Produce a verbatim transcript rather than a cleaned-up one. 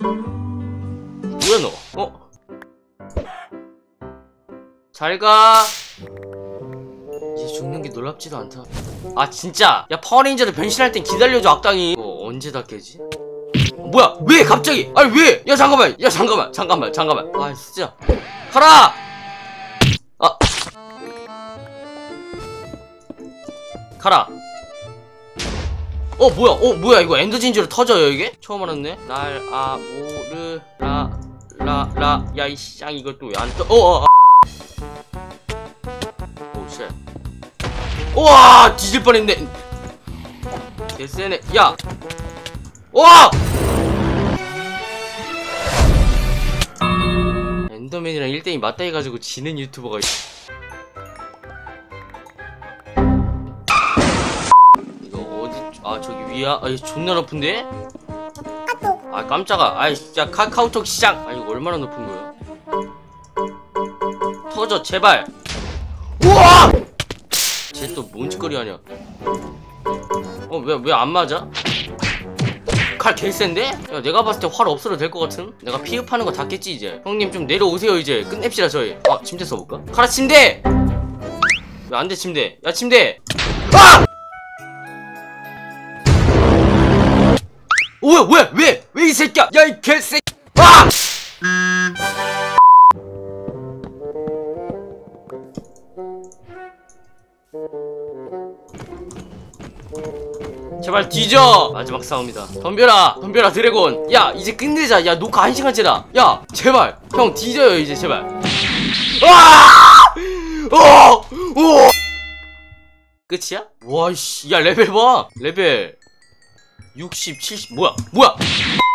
뭐야 너? 어? 잘가. 이제 죽는 게 놀랍지도 않다. 아 진짜 야 파워레인저를 변신할 땐 기다려줘 악당이. 이거 언제 다 깨지? 어, 뭐야 왜 갑자기? 아니 왜? 야 잠깐만 야 잠깐만 잠깐만 잠깐만 아 진짜 가라. 아 가라. 어 뭐야 어 뭐야 이거 엔더 진주로 터져요 이게? 처음 알았네. 날 아 모르 라 라 라 야 이 쌍 이것도 왜 안 떠? 어어 오 쉣. 우와 뒤질 뻔했네. 개쎄네. 야 와 엔더맨이랑 일 대일 맞다 해가지고 지는 유튜버가 있... 이거 어디 아 저기 위야? 아 이거 존나 높은데? 아 깜짝아. 아이 진짜 카카오톡 시장. 아 이거 얼마나 높은 거야? 터져 제발. 우와 쟤 또 뭔 짓거리 하냐. 어 왜 왜 안 맞아? 칼 개센데? 야 내가 봤을 때 활 없어도 될 것 같은? 내가 피흡하는 거 다 깼지 이제. 형님 좀 내려오세요 이제. 끝냅시다 저희. 아 침대 써볼까? 가라 침대! 왜 안돼 침대. 야 침대. 아! 왜 왜 왜 왜 이 새끼야. 야 이 개새끼. 아! 제발 뒤져. 마지막 싸움이다. 덤벼라 덤벼라 드래곤. 야 이제 끝내자. 야 녹화 한 시간째다. 야 제발 형 뒤져요 이제 제발. 아! 어! 오! 끝이야? 와이씨 야 레벨 봐. 레벨 육십 칠십 뭐야 뭐야